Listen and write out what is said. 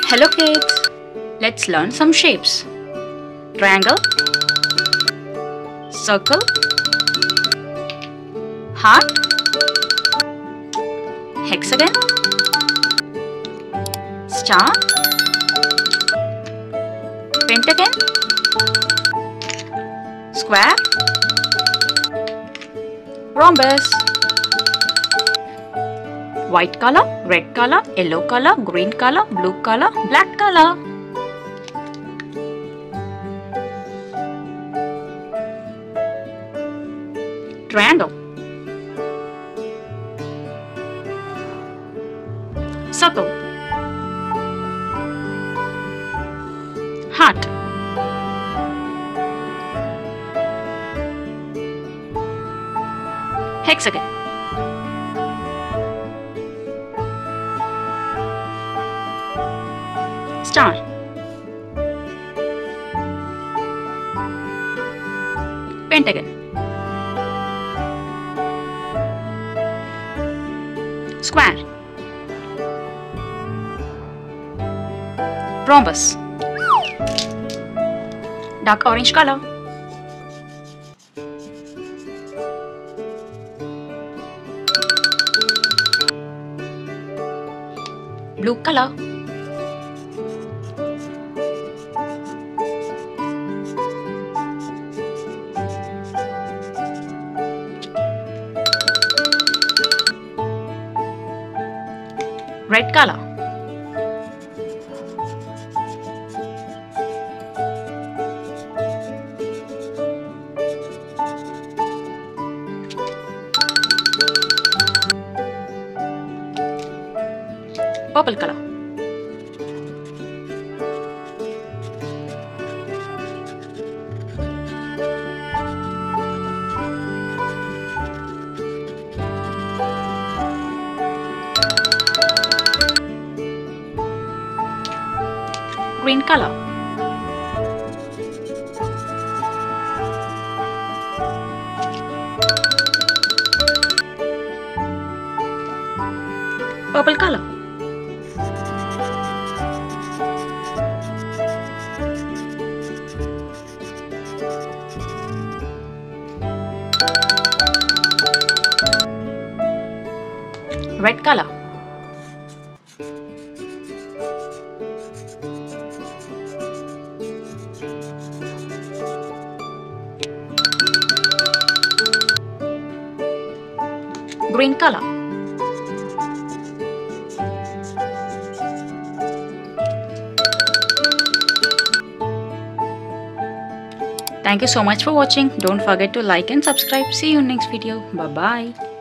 Hello kids, let's learn some shapes. Triangle, circle, heart, hexagon, star, pentagon, square, rhombus. White color, red color, yellow color, green color, blue color, black color. Triangle, circle, heart, hexagon, star, pentagon, square, rhombus, dark orange color, blue color, red color, purple color, green color, purple color, red color, green color. Thank you so much for watching. Don't forget to like and subscribe. See you in next video. Bye bye.